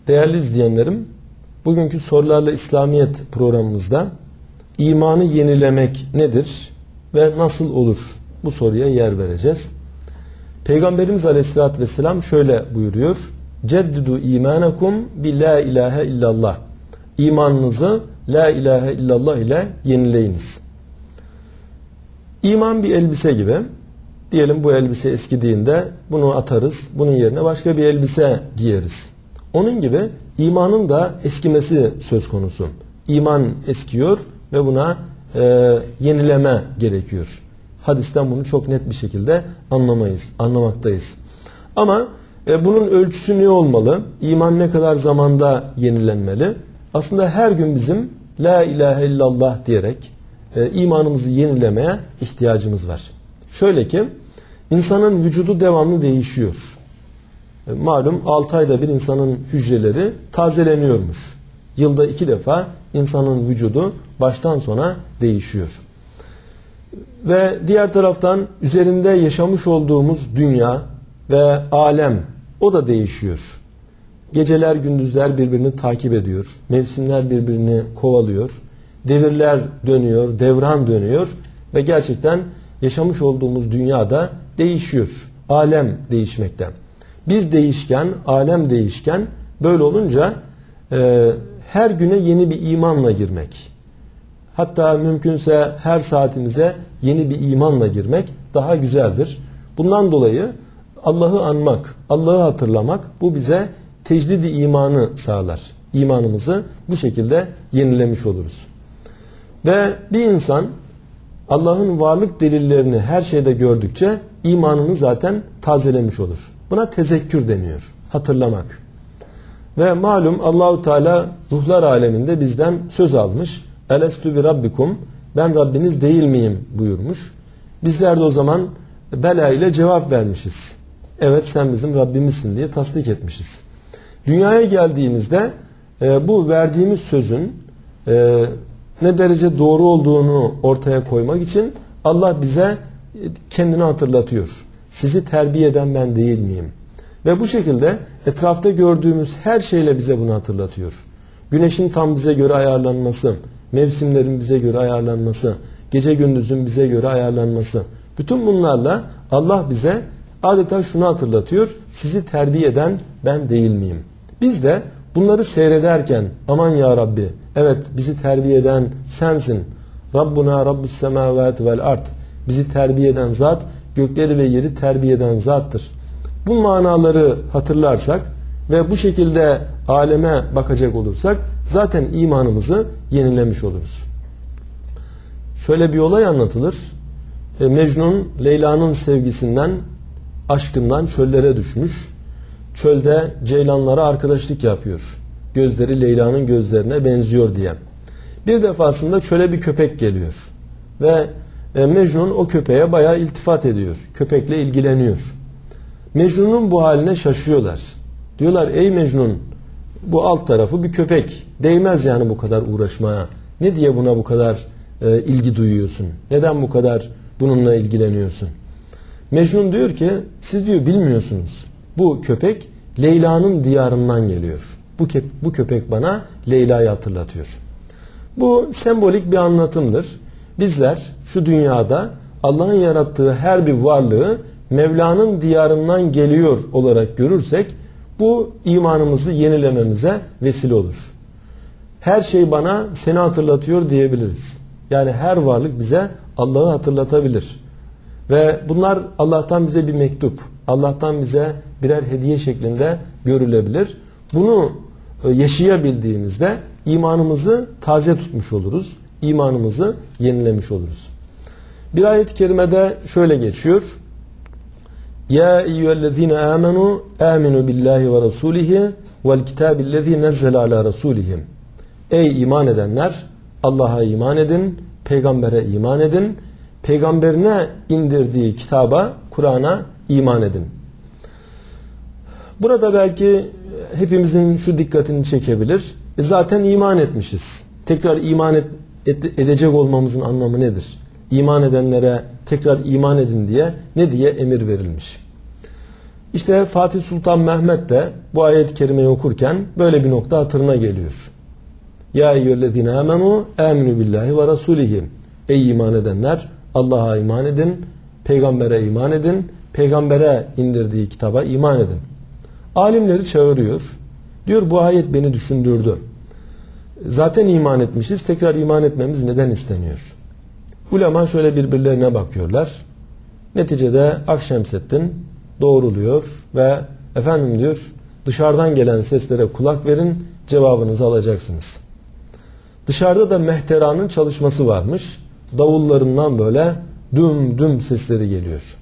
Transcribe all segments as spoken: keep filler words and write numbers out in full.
Değerli izleyenlerim, bugünkü Sorularla İslamiyet programımızda imanı yenilemek nedir ve nasıl olur? Bu soruya yer vereceğiz. Peygamberimiz Aleyhisselatü Vesselam şöyle buyuruyor: Ceddidu imanakum bi la ilahe illallah. İmanınızı la ilahe illallah ile yenileyiniz. İman bir elbise gibi. Diyelim bu elbise eskidiğinde bunu atarız. Bunun yerine başka bir elbise giyeriz. Onun gibi imanın da eskimesi söz konusu. İman eskiyor ve buna e, yenileme gerekiyor. Hadisten bunu çok net bir şekilde anlamayız, anlamaktayız. Ama e, bunun ölçüsü ne olmalı? İman ne kadar zamanda yenilenmeli? Aslında her gün bizim la ilahe illallah diyerek e, imanımızı yenilemeye ihtiyacımız var. Şöyle ki, insanın vücudu devamlı değişiyor. E, malum altı ayda bir insanın hücreleri tazeleniyormuş. Yılda iki defa insanın vücudu baştan sona değişiyor. Ve diğer taraftan üzerinde yaşamış olduğumuz dünya ve alem, o da değişiyor. Geceler gündüzler birbirini takip ediyor. Mevsimler birbirini kovalıyor. Devirler dönüyor, devran dönüyor ve gerçekten yaşamış olduğumuz dünya da değişiyor. Alem değişmekte. Biz değişken, alem değişken, böyle olunca e, her güne yeni bir imanla girmek. Hatta mümkünse her saatimize yeni bir imanla girmek daha güzeldir. Bundan dolayı Allah'ı anmak, Allah'ı hatırlamak, bu bize tecdid-i imanı sağlar. İmanımızı bu şekilde yenilemiş oluruz. Ve bir insan Allah'ın varlık delillerini her şeyde gördükçe imanını zaten tazelemiş olur. Buna tezekkür deniyor. Hatırlamak. Ve malum Allahu Teala ruhlar aleminde bizden söz almış. Elestü bi rabbikum, ben Rabbiniz değil miyim buyurmuş. Bizler de o zaman bela ile cevap vermişiz. Evet, sen bizim Rabbimizsin diye tasdik etmişiz. Dünyaya geldiğimizde e, bu verdiğimiz sözün e, ne derece doğru olduğunu ortaya koymak için Allah bize kendini hatırlatıyor. Sizi terbiye eden ben değil miyim? Ve bu şekilde etrafta gördüğümüz her şeyle bize bunu hatırlatıyor. Güneşin tam bize göre ayarlanması, mevsimlerin bize göre ayarlanması, gece gündüzün bize göre ayarlanması. Bütün bunlarla Allah bize adeta şunu hatırlatıyor: sizi terbiye eden ben değil miyim? Biz de bunları seyrederken aman ya Rabbi, evet bizi terbiye eden sensin. Rabbuna Rabbus semavati vel ard. Bizi terbiye eden zat, gökleri ve yeri terbiye eden zattır. Bu manaları hatırlarsak ve bu şekilde aleme bakacak olursak zaten imanımızı yenilemiş oluruz. Şöyle bir olay anlatılır. Mecnun Leyla'nın sevgisinden, aşkından çöllere düşmüş. Çölde ceylanlara arkadaşlık yapıyor. Gözleri Leyla'nın gözlerine benziyor diye. Bir defasında çöle bir köpek geliyor. Ve Mecnun o köpeğe bayağı iltifat ediyor. Köpekle ilgileniyor. Mecnun'un bu haline şaşıyorlar. Diyorlar, ey Mecnun, bu alt tarafı bir köpek. Değmez yani bu kadar uğraşmaya. Ne diye buna bu kadar e, ilgi duyuyorsun? Neden bu kadar bununla ilgileniyorsun? Mecnun diyor ki, siz diyor bilmiyorsunuz. Bu köpek Leyla'nın diyarından geliyor. Bu, kö bu köpek bana Leyla'yı hatırlatıyor. Bu sembolik bir anlatımdır. Bizler şu dünyada Allah'ın yarattığı her bir varlığı Mevla'nın diyarından geliyor olarak görürsek bu imanımızı yenilememize vesile olur. Her şey bana seni hatırlatıyor diyebiliriz. Yani her varlık bize Allah'ı hatırlatabilir. Ve bunlar Allah'tan bize bir mektup, Allah'tan bize birer hediye şeklinde görülebilir. Bunu yaşayabildiğimizde imanımızı taze tutmuş oluruz. İmanımızı yenilemiş oluruz. Bir ayet-i kerimede şöyle geçiyor: Ya eyyühellezine amenu aminu billahi ve rasulihi vel kitabillezî nezzele ala rasulihim. Ey iman edenler, Allah'a iman edin, peygambere iman edin, peygamberine indirdiği kitaba, Kur'an'a iman edin. Burada belki hepimizin şu dikkatini çekebilir. E zaten iman etmişiz. Tekrar iman et, et, edecek olmamızın anlamı nedir? İman edenlere tekrar iman edin diye ne diye emir verilmiş? İşte Fatih Sultan Mehmet de bu ayet-i kerimeyi okurken böyle bir nokta hatırına geliyor. Ya eyyühellezine amenu aminu billahi ve rasulihi. Ey iman edenler, Allah'a iman edin, peygambere iman edin, peygambere indirdiği kitaba iman edin. Alimleri çağırıyor. Diyor bu ayet beni düşündürdü. Zaten iman etmişiz, tekrar iman etmemiz neden isteniyor? Ulema şöyle birbirlerine bakıyorlar. Neticede Akşemseddin doğruluyor ve efendim diyor dışarıdan gelen seslere kulak verin, cevabınızı alacaksınız. Dışarıda da Mehteran'ın çalışması varmış. Davullarından böyle düm düm sesleri geliyor.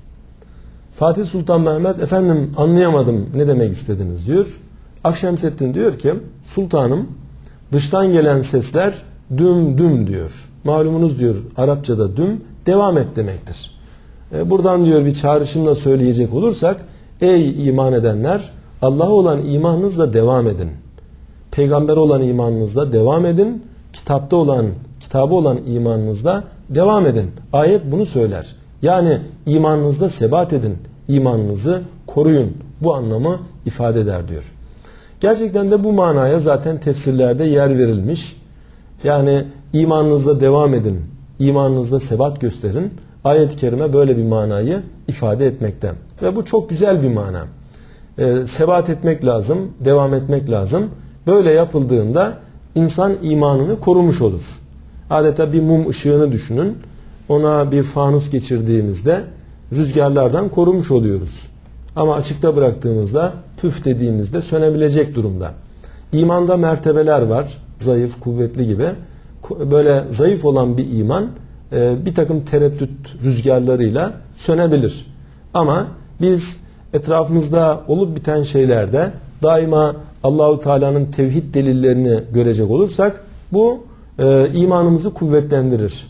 Fatih Sultan Mehmet efendim anlayamadım ne demek istediniz diyor. Akşemseddin diyor ki sultanım dıştan gelen sesler düm düm diyor. Malumunuz diyor Arapçada düm devam et demektir. E, buradan diyor bir çağrışımla söyleyecek olursak ey iman edenler Allah'a olan imanınızla devam edin. Peygambere olan imanınızla devam edin. Kitapta olan, kitabı olan imanınızda devam edin. Ayet bunu söyler. Yani imanınızda sebat edin. İmanınızı koruyun. Bu anlamı ifade eder diyor. Gerçekten de bu manaya zaten tefsirlerde yer verilmiş. Yani imanınızda devam edin. İmanınızda sebat gösterin. Ayet-i kerime böyle bir manayı ifade etmekte. Ve bu çok güzel bir mana. Ee, sebat etmek lazım, devam etmek lazım. Böyle yapıldığında insan imanını korumuş olur. Adeta bir mum ışığını düşünün. Ona bir fanus geçirdiğimizde rüzgarlardan korumuş oluyoruz. Ama açıkta bıraktığımızda püf dediğimizde sönebilecek durumda. İmanda mertebeler var. Zayıf, kuvvetli gibi. Böyle zayıf olan bir iman bir takım tereddüt rüzgarlarıyla sönebilir. Ama biz etrafımızda olup biten şeylerde daima Allahu Teala'nın tevhid delillerini görecek olursak bu e, imanımızı kuvvetlendirir.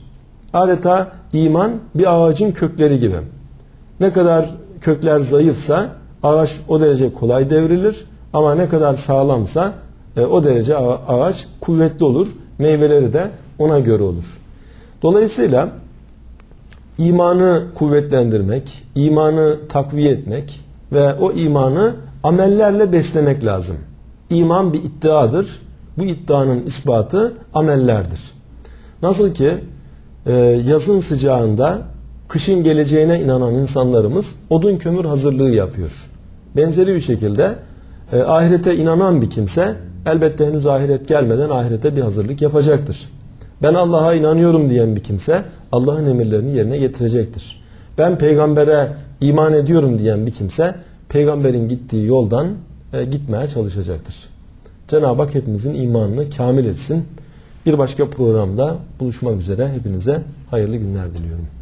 Adeta iman bir ağacın kökleri gibi. Ne kadar kökler zayıfsa ağaç o derece kolay devrilir ama ne kadar sağlamsa e, o derece ağaç kuvvetli olur. Meyveleri de ona göre olur. Dolayısıyla imanı kuvvetlendirmek, imanı takviye etmek ve o imanı amellerle beslemek lazım. İman bir iddiadır. Bu iddianın ispatı amellerdir. Nasıl ki e, yazın sıcağında kışın geleceğine inanan insanlarımız odun kömür hazırlığı yapıyor. Benzeri bir şekilde e, ahirete inanan bir kimse elbette henüz ahiret gelmeden ahirete bir hazırlık yapacaktır. Ben Allah'a inanıyorum diyen bir kimse Allah'ın emirlerini yerine getirecektir. Ben peygambere iman ediyorum diyen bir kimse peygamberin gittiği yoldan e, gitmeye çalışacaktır. Cenab-ı Hak hepimizin imanını kamil etsin. Bir başka programda buluşmak üzere hepinize hayırlı günler diliyorum.